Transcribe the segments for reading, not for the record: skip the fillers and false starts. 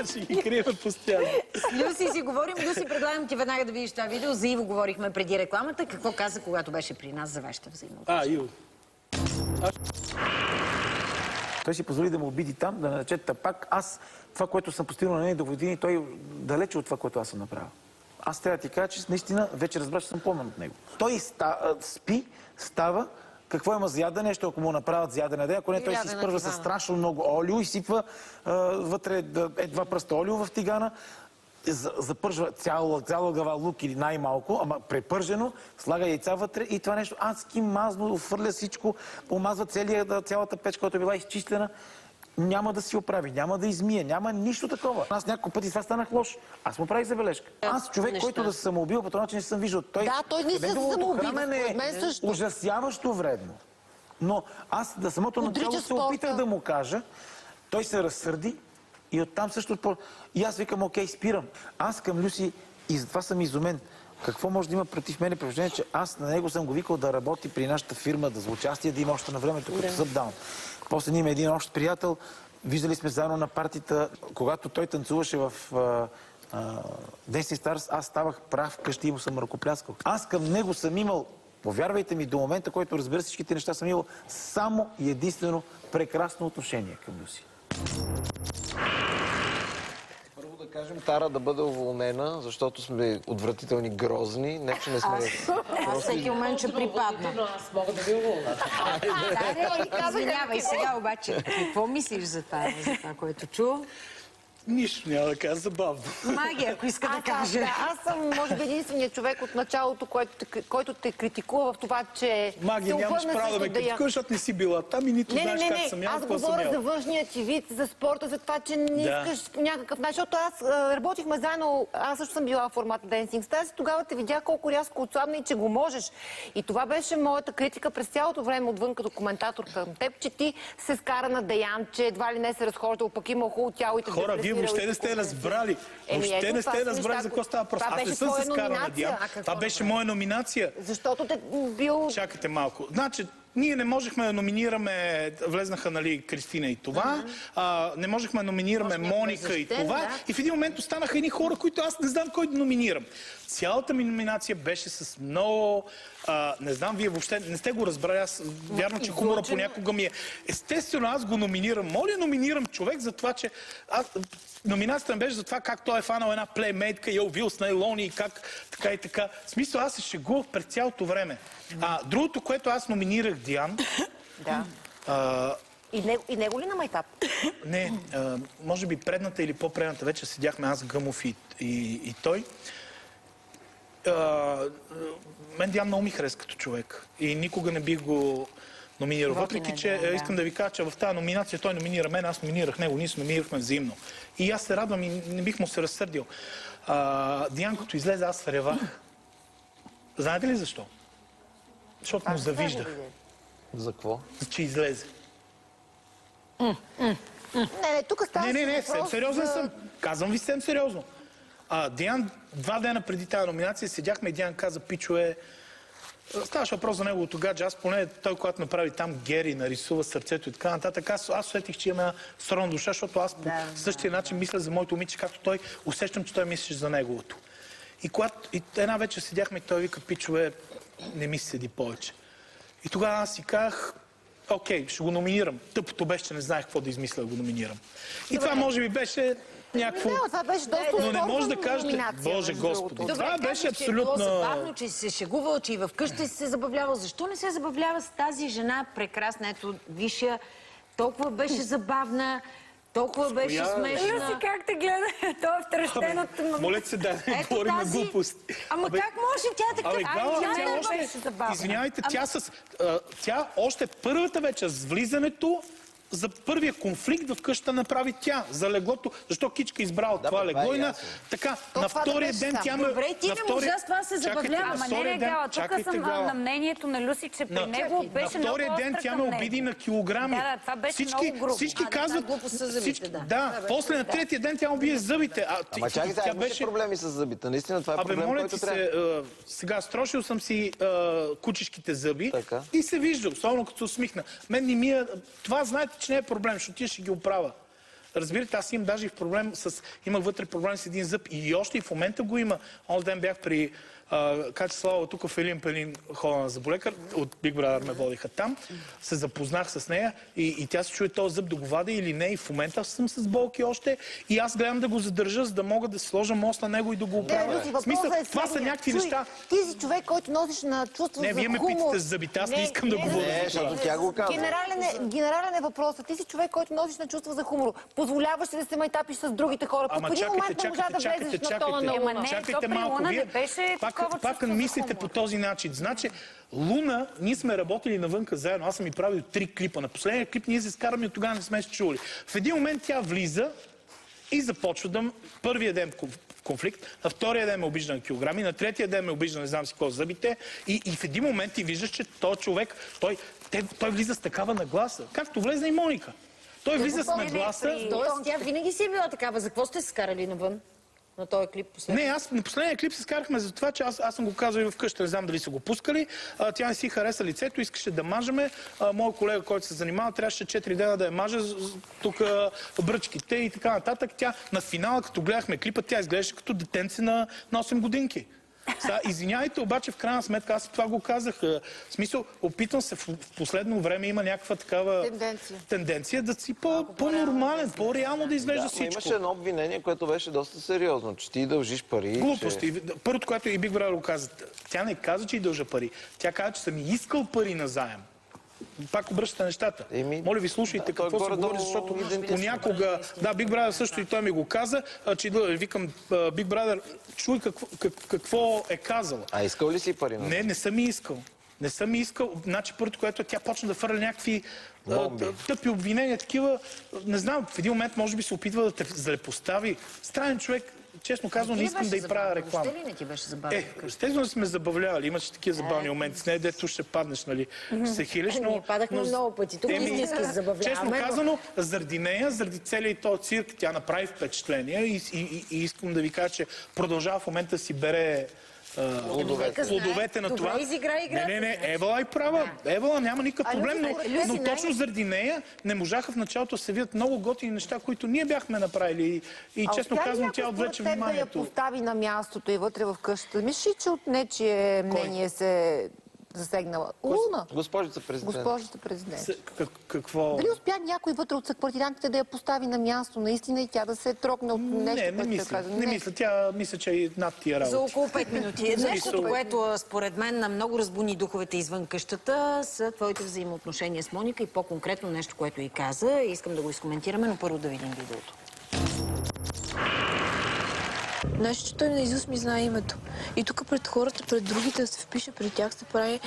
Ще ги крием постоянно. С Люси си говорим. Люси, предлагам ти веднага да видиш това видео. За Иво говорихме преди рекламата. Какво каза, когато беше при нас за вашата взаимоотношения? Иво. Той си позволи да му обиди там, да нарече тапак. Аз, това, което съм постигнал на нея до години, той далече от това, което аз съм направил. Аз трябва да ти кажа, че наистина вече разбрах, че съм по-мън от него. Той спи, става, какво има за ядене, нещо ако му направят за ядене, ако не, той си изпържва с страшно много олио, изсипва вътре два пръста олио в тигана, запържва цяла глава лук или най-малко, ама препържено, слага яйца вътре и това нещо адски мазно, офърля всичко, омазва цялата печка, която е била изчистена. Няма да си оправи, няма да измие, няма нищо такова. Аз няколко пъти това станах лош. Аз му правих забележка. Аз човек, който да се самоубил, по този начин не съм виждал. Той не се самоубил. Е ужасяващо вредно. Но аз да самото начало се опитах да му кажа, той се разсърди и оттам също... И аз викам, окей, спирам. Аз към Люси, и затова съм изумен, какво може да има против мене, при положение, че аз на него съм го викал да работи при нашата фирма, да за участие, да има още на времето, като събдаун. После ние има един общ приятел, виждали сме заедно на партията, когато той танцуваше в Dancing Stars, аз ставах прав вкъщи и му съм ръкопляскал. Аз към него съм имал, повярвайте ми, до момента, който разбира всичките неща, съм имал само и единствено прекрасно отношение към Люси. Първо да кажем Тара да бъде уволнена, защото сме отвратителни, грозни. Не, че не сме... Аз всеки момент ще припадна. Аз мога да ви уволна. Извинявай сега обаче. Какво мислиш за това, което чувам? Нищо няма да кажа, забавно. Магия, ако иска да каже. Аз съм, може би, единственият човек от началото, който те критикува в това, че... Магия, нямаш право да ме критикуваш, защото не си била там и нито знаеш как съм ял, какво съм ял. Аз говоря за външния ти вид, за спорта, за това, че не искаш по някакъв начин. Защото аз работихме заедно, аз също съм била в формата Dancing Stars и тогава те видях колко рязко отслабна и че го можеш. И това беше моята критика през цялото време отвън като коментатор към теб, че ти се скара на Деян, че едва ли не се разхождал, пък има хубаво тяло и те въобще не сте разбрали. Въобще не сте разбрали за какво става въпрос. Аз не съм се скарал на Диан. Това беше моя номинация. Защото те бил... Чакайте малко. Значи, ние не можехме да номинираме, влезнаха, нали, Кристина и това, не можехме да номинираме Моника и това, и в един момент останаха едни хора, които аз не знам кой да номинирам. Цялата ми номинация беше с много... не знам, вие въобще не сте го разбрали, аз вярно, че хумора понякога ми е... Естествено, аз го номинирам. Моля, номинирам човек за това, че... Номинацията ми беше за това как той е фанал една плеймейтка и Вил с найлони и как така и така. В смисъл, аз се шегувах през цялото време. Другото, което аз номинирах Диан... И него ли на майтап? Не, може би предната или по-предната вече седяхме аз, Гъмов и той. Мен Диан много ми хареса като човек и никога не бих го номинирал. Въпреки, че искам да ви кажа, че в тази номинация той номинира мен, аз номинирах него, ние се номинирахме взаимно. И аз се радвам и не бих му се разсърдил. Диан, като излезе, аз ревах. Знаете ли защо? Защото му завиждах. За какво? Че излезе. Не, тук става... Не, съвсем сериозен съм. Казвам ви съвсем сериозно. Диан, 2 дена преди тази номинация седяхме и Диан каза, пичове, ставаше въпрос за неговото гадже. Аз поне той, когато направи там Гери, нарисува сърцето и така нататък, аз усетих, че има една стройна душа, защото аз по същия начин мисля за моето момиче, както той, усещам, че той мислеше за неговото. И когато една вечер седяхме и той вика, пичове, не ми седи повече. И тогава аз си казах, окей, ще го номинирам. Тъпото беше, че не знаех какво да измисля да го номинирам. И това може би беше някакво... Това беше доста... Но не може да кажете, Боже Господи. Това беше абсолютно... Че е било забавно, че си се шегувал, че и в къща си се забавлявал. Защо не се забавлява с тази жена прекрасна? Ето, виша, толкова беше забавна, толкова беше смешна. Люси, как те гледа? Това е втрещен от... Моля ти се, да не говорим на глупост. Ама как може тя така? Тя беше забавна. Извинявайте, тя още първата вечер с влизането за първия конфликт в къщата направи тя, за леглото. Защо Кичка избрала това легло и така, на втория ден тя ме... Добре, ти не можа с това се забавлява. Ама не, Гала, тук съм на мнението на Люси, че при него беше много остра към него. На втория ден тя ме обиди на килограми. Да, това беше много грубо. Всички казват... Да, после на третия ден тя обие зъбите. Ама чакайте, имаше проблеми с зъбите. Наистина това е проблем, който трябва. Сега строшил съм си кучешките зъби и се вижда, особено като се усмихна. Мен не ми е... Това знаете, че не е проблем, защото тия ще ги оправя. разбирате, аз имам даже и проблем имах вътре проблем с един зъб и още и в момента го има. Онзи ден бях при Катя Слава, тук в Елин Пелин хода на зъболекар, от Big Brother ме водиха там, се запознах с нея и тя се чуе този зъб да го вадя или не и в момента съм с болки още и аз гледам да го задържа, за да мога да сложа мост на него и да го оправя. В смисъл, това са някакви неща. Ти си човек, който носиш на чувство за хумор. Не, вие ме питате за зъбите, аз не искам да говоря. Не, защото тя го казва. Генерален е въпросът. Ти си човек, който носиш на чувство за хумор. Позволяваш ли да се майтапиш с другите хора? Ама по един момент не можа да влезеш на тона на Луна. Чакайте малко. Вие пак мислите по този начин. Значи, Луна, ние сме работили навънка заедно. Аз съм ми правил 3 клипа. На последния клип ние се скараме и тогава не сме се чули. В един момент тя влиза и започва да... Първия ден в конфликт, на втория ден ме обижда на килограми, на третия ден ме обижда не знам си какво зъбите и в един момент ти виждаш, че този човек, той влиза с такава нагласа. Както влезе и Моника. Той влиза с нагласа. Тоест, тя винаги си е била такава. За какво сте се скарали навън? На този клип последния? Не, аз на последния клип се скарахме за това, че аз съм го казал и вкъщи, не знам дали са го пускали. Тя не си хареса лицето, искаше да мажеме. Моят колега, който се занимава, трябваше 4 дена да я маже тук бръчките и така нататък. Тя на финала, като гледахме клипа, тя изглеждаше като детенце на 8 годинки. Извинявайте, обаче в крайна сметка аз това го казах. В смисъл, опитвам се в последно време има някаква такава тенденция да си по-нормален, по-реално да изглежда всичко. Имаше едно обвинение, което беше доста сериозно, че ти дължиш пари. Глупости. Първото, което и Big Brother го каза, тя не каза, че и дължа пари. Тя каза, че съм искал пари на заем. Пак обръщате нещата. Моля ви, слушайте какво се говори, защото понякога... Да, Big Brother също и той ми го каза, че викам Big Brother, чуй какво е казал. А искал ли си пари? Не съм и искал. Не съм и искал. Значи първото, което тя почна да фърля някакви тъпи обвинения, такива. Не знам, в един момент може би се опитва да те злепостави. Странен човек. Честно казвам, не искам да й правя реклама. Въобще ли не ти беше забавно? Естествено да сме забавлявали. Имаше такива забавни моменти. С нея, дето ще паднеш, нали? Ще се хилиш, но... Ние падахме много пъти. Тук истински се забавляваме. Честно казано, заради нея, заради целият този цирк, тя направи впечатление и искам да ви кажа, че продължава в момента да си бере плодовете на това. Не, Евала и права. Евала няма никакъв проблем, но точно заради нея не можаха в началото да се видят много готини неща, които ние бяхме направили. И честно казвам, тя отвлече вниманието. Да я постави на мястото и вътре в къщата. Мислиш, че от нечие мнение се засегнала? Луна. Госпожица президент. Госпожица президент. Какво? Дали успя някой вътре от съквартирантите да я постави на място наистина и тя да се трогне от нещо? Не мисля. Тя мисля, че и над тия работи. За около 5 минути. Нещото, което според мен много разбуни духовете извън къщата, са твоите взаимоотношения с Моника и по-конкретно нещо, което и каза. Искам да го изкоментираме, но първо да видим видеото. Значи, че той наизуст ми знае името. И тук пред хората, пред другите да се впише, пред тях се прави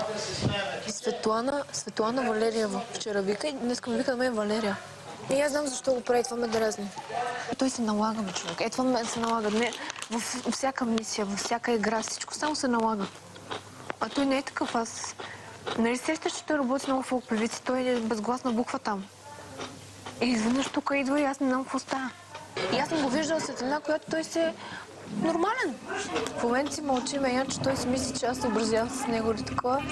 Светлана Валериева. Вчера вика и днес ми вика на мен Валерия. И аз знам защо го прави, това ме дразни. Той се налага, бе, човек. Това ме се налага. Не, във всяка мисия, във всяка игра, всичко само се налага. А той не е такъв. Аз... Нали сещаш, че той работи много в певици, той е безгласна буква там. И изведнъж тук идва и аз не знам какво става. И аз съм го виждала светлина, която той се нормален. В момента си мълчиме, иначе той си мисли, че аз се образявам с него или такова.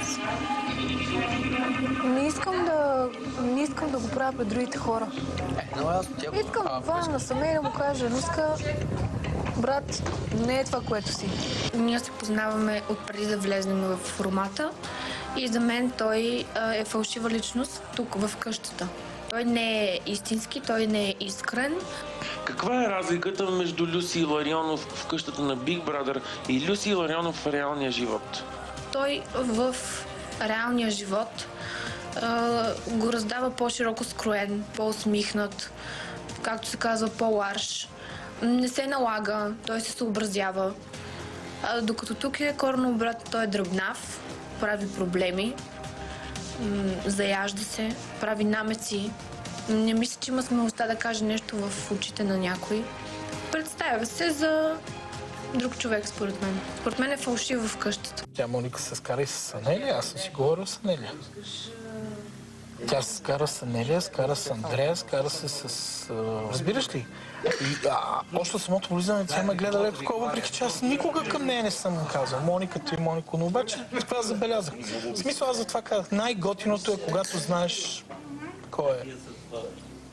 Не искам да го правя пред другите хора. Искам да хвана насаме и да му кажа, Люска, брат, не е това, което си. Ние се познаваме отпреди да влезнем в формата и за мен той е фалшива личност тук в къщата. Той не е истински, той не е искрен. Каква е разликата между Люси Иларионов в къщата на Big Brother и Люси Иларионов в реалния живот? Той в реалния живот го раздава по-широко скроен, по-усмихнат, както се казва, по-ларш. Не се налага, той се съобразява. Докато тук е коренно обратно, той е дръбнав, прави проблеми, заяжда се, прави намеци. Не мисля, че има смелостта да каже нещо в очите на някой. Представя се за друг човек, според мен. Според мен е фалшив в къщата. Тя Моника се скара и с Анелия, аз съм си говорил с Анелия. Тя се скара с Анелия, скара с Андрея, скара се с... Разбираш ли? Още от самото влизане тя ме гледа леко такова, въпреки че аз никога към нея не съм казал Мониката и Монико, но обаче това забелязах. В смисъл аз за това казах, най-готиното е когато знаеш кой е.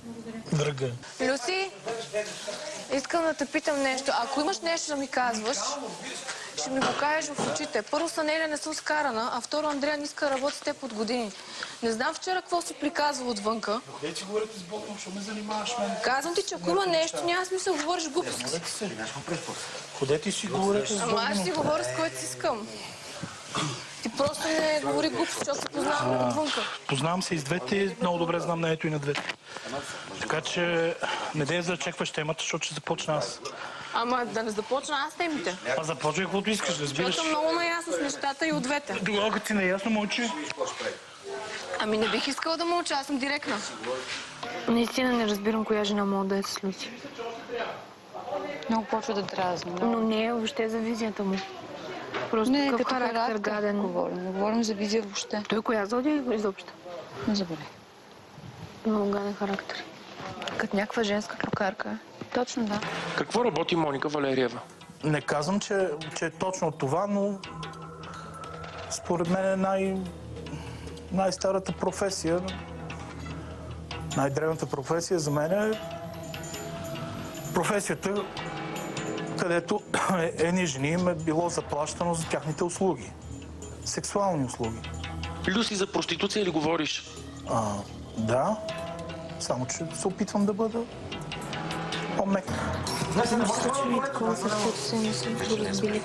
Врага. Люси, искам да те питам нещо. Ако имаш нещо да ми казваш, ще ми го кажеш в очите. Първо, с Анелия не съм скарана, а второ, Андрея не иска да работи с теб от години. Не знам вчера какво си приказва отвънка. Къде си говорите с Богдан, що ме занимаваш мен? Казвам ти, че ако има нещо, няма смисъл да говориш глупости. Ходете си говорите с Богдан. Ама аз ще си говоря с който си искам. Ти просто не говори глупости, защото се познаваме отвънка. Познавам се и с двете, много добре знам на ето и на двете. Така че не дей да зачекваш темата, защото ще започна аз. Ама да не започна аз темите. Започвай каквото искаш, разбираш. Защото съм много наясна с нещата и от двете. Тогава като си наясно, мълчи. Ами не бих искала да мълча, аз съм директна. Наистина не разбирам коя жена мога да е с Люси. Много почва да дразни. Но не е въобще за визията му. Просто Не, такъв като характер гаден. Говорим за визия въобще. Той коя зодия изобщо? Не забравяй. Много гаден характер. Като някаква женска крокарка. Точно, да. Какво работи Моника Валериева? Не казвам, че е точно това, но според мен е най-старата професия, най-древната професия за мен е професията, където едни жени им е било заплащано за тяхните услуги. Сексуални услуги. Люси, за проституция ли говориш? Да, само че се опитвам да бъда по-мек. Мисля, че и такова с което се не съм разбили.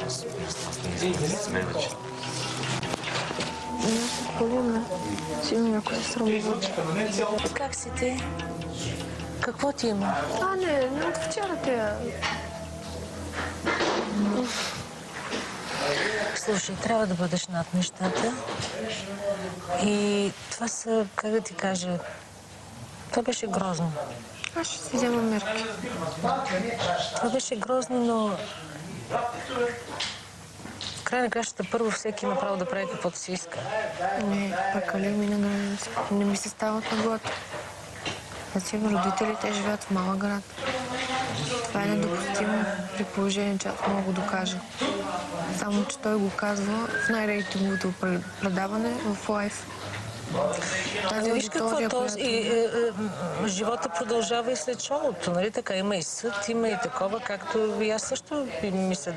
Нещо полиме. Сигурно някой се срамува. Как си ти? Какво ти има? Не от вчера те. Слушай, трябва да бъдеш над нещата. И това са, как да ти кажа, това беше грозно. Аз ще си взема мерки. Това беше грозно, но в край на кращата първо всеки има право да прави каквото си иска. Пък Али не ми се стават на глад. Аз имам родители, те живеят в малък град. Това е недопустимо при положение, че аз мога го докажа. Само, че той го казва в най-рейтинговото предаване в лайф. Виж какво живота продължава и след шоуто, нали така? Има и съд, има и такова, както и аз също мисля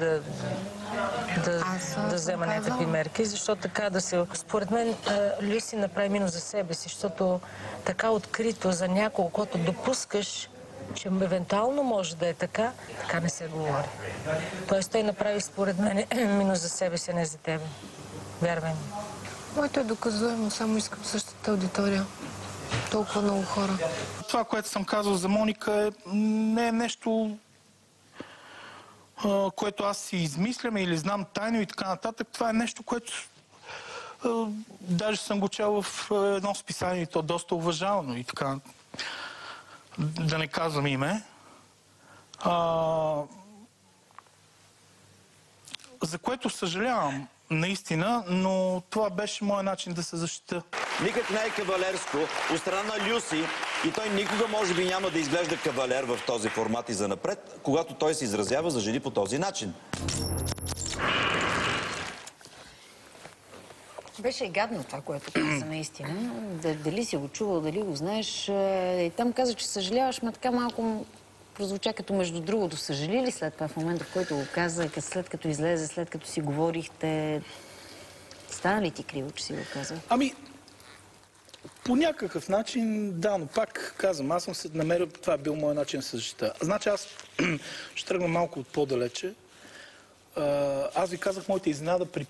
да взема някакви мерки, защото така да се... Според мен Люси направи минус за себе си, защото така открито за някого, който допускаш, че евентуално може да е така не се говори. Тоест той направи според мен минус за себе си, а не за тебе. Вярвай ми. Моето е доказуемо, само искам същата аудитория. Толкова много хора. Това, което съм казал за Моника, не е нещо, което аз си измислям или знам тайно и така нататък. Това е нещо, което даже съм го чел в едно списание, и то доста уважавано и така. Да не казвам име. За което съжалявам. Наистина, но това беше моят начин да се защита. Никак не е кавалерско от страна на Люси и той никога може би няма да изглежда кавалер в този формат и занапред, когато той се изразява за жени по този начин. Беше гадно това, което каза наистина. Дали си го чувал, дали го знаеш. И там каза, че съжаляваш, ма така малко прозвуча като между другото. Съжали ли след това в момента, в който го каза, след като излезе, след като си говорихте? Стана ли ти криво, че си го казал? По някакъв начин, да, но пак казвам, аз съм се намерил, това е бил моят начин да се защита. Значи аз ще тръгна малко от по-далече. Аз ви казах моята изненада при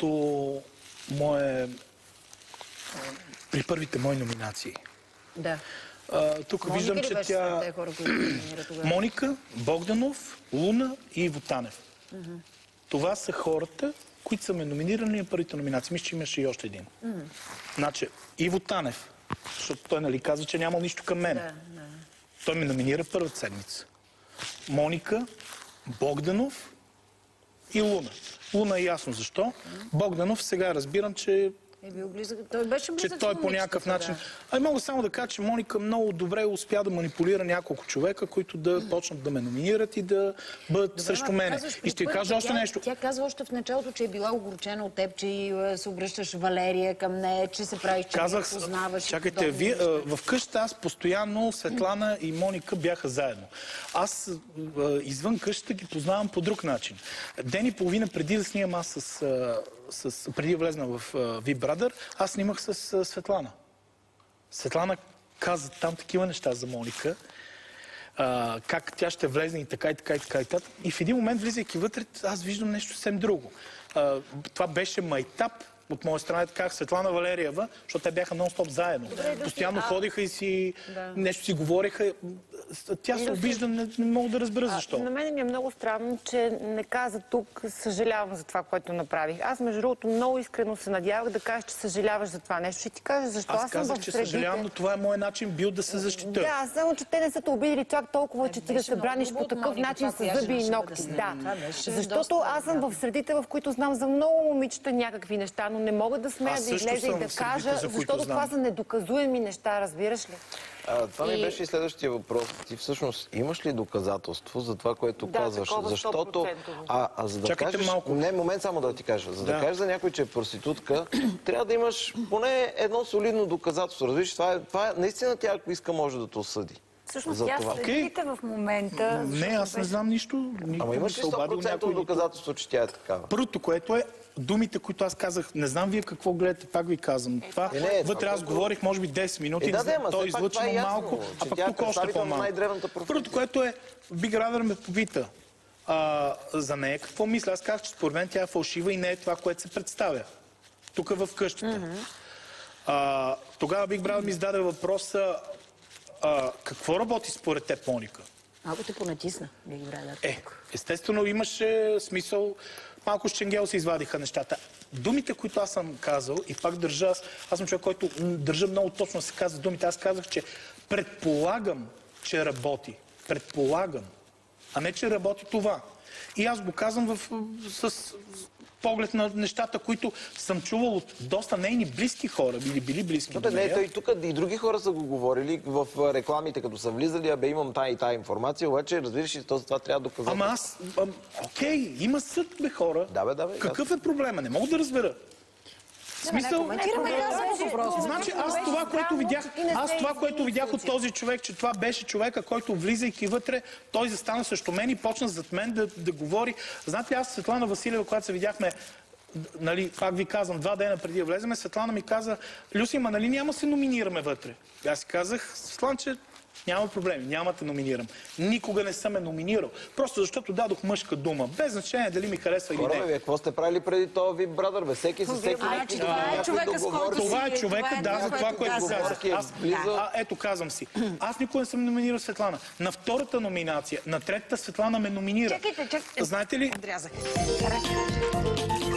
първите мои номинации. Да. Тук виждам, че тя... Моника, Богданов, Луна и Иво Танев. Това са хората, които са ме номинирани на първите номинации. Мисля, че имаше и още един. Значи, Иво Танев, защото той нали казва, че няма нищо към мен. Той ме номинира първата седмица. Моника, Богданов и Луна. Луна е ясно защо. Богданов сега разбирам, че Той беше близък. Че той по някакъв начин... Мога само да кажа, че Моника много добре успя да манипулира няколко човека, които да почнат да ме номинират и да бъдат срещу мене. И ще ви кажа още нещо. Тя казва още в началото, че е била огорчена от теб, че се обръщаш Валерия към нея, че се правиш, че не познаваш. Чакайте, вие в къщата аз постоянно Светлана и Моника бяха заедно. Аз извън къщата ги познавам по друг начин. Ден и половина преди да снимам аз преди да влезна в Big Brother, аз снимах с Светлана. Светлана каза там такива неща за Моника, как тя ще влезне и така, и така, и така, и така. И в един момент, влизайки вътре, аз виждам нещо съвсем друго. Това беше майтап от моя страна, така Светлана Валериева, защото те бяха нон-стоп заедно. Постоянно ходиха и си нещо си говориха. Тя се обижда, не мога да разбера защо. На мен ми е много странно, че не каза тук съжалявам за това, което направих. Аз, между другото, много искрено се надявах да кажеш, че съжаляваш за това нещо. Ще ти кажа защо. Аз казах, че съжалявам, но това е моят начин бил да се защитя. Да, само че те не са те обидили чак толкова, че ти да се браниш по такъв начин с зъби и ногти. Да. Защото аз съм в средите, в които знам за много момичета някакви неща, но не мога да смея да излеза и да кажа, защото това са недоказуеми неща, разбираш ли? Това ми беше и следващия въпрос. Ти всъщност имаш ли доказателство за това, което казваш? Защото, за да кажеш... Не, момент само да ти кажа. За да кажеш за някой, че е проститутка, трябва да имаш поне едно солидно доказателство. Разбираш, това наистина тя, ако иска, може да те осъди. Всъщност тя следите в момента... Не, аз не знам нищо. Ама имаш ли 100% доказателство, че тя е такава? Първото, което е думите, които аз казах, не знам вие какво гледате, пак ви казвам. Това вътре аз говорих, може би 10 минути, той излъчва малко, а пък тук още по-малко. Първото, което е, Big Brother ме попита за нея, какво мисля? Аз казах, че според мен тя е фалшива и не е това, което се представя. Тук в къщата. Тогава Big Brother ми зададе въпроса какво работи според теб, Моника? Малко те понатисна, Big Brother. Естествено имаше смисъл. Малко с ченгел се извадиха нещата. Думите, които аз съм казал, и пак държа, аз съм човек, който държа много точно да се казва думите. Аз казах, че предполагам, че работи. Предполагам. А не, че работи това. И аз го казвам с поглед на нещата, които съм чувал от доста нейни близки хора, били близки до нея. Не, тук и други хора са го говорили в рекламите, като са влизали, имам тая и тая информация, обаче разбираш ли, това трябва да доказва. Ама аз, окей, има съд, бе, хора. Да, какъв е проблема? Не мога да разбера. В смисъл, значи аз това, което видях от този човек, че това беше човека, който влизайки вътре, той застана срещу мен и почна зад мен да говори. Знаете ли, аз Светлана Василева, когато се видяхме, нали, пак ви казвам, 2 дена преди да влеземе, Светлана ми каза, Люси, ма нали няма се номинираме вътре? Аз си казах, Светлана, че няма проблеми, няма те номинирам. Никога не съм ме номинирал. Просто защото дадох мъжка дума. Без значение дали ми харесва или не. Хора, какво сте правили преди това Big Brother? Бе, всеки с всеки Това е човека, за това, което казах. Ето, казвам си. Аз никога не съм номинирал Светлана. На втората номинация, на третата Светлана ме номинира. Чакайте. Знаете ли? Отрязах.